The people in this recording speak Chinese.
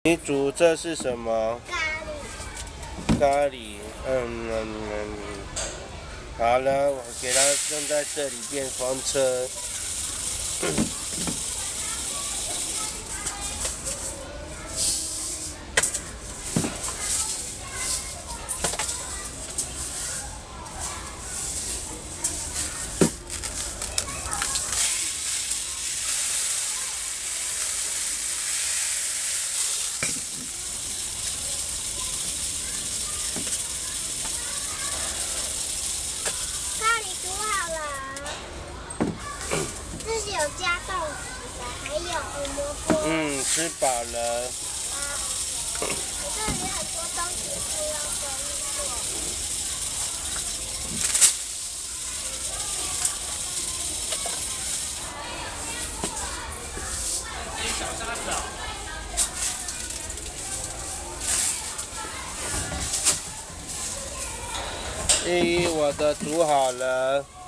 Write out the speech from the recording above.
你煮这是什么？咖喱。好了，我给它弄在这里变风车。 有加豆腐的，还有红萝卜。 吃饱了。 这里很多东西是要工作。 小沙子哦。 我的煮好了。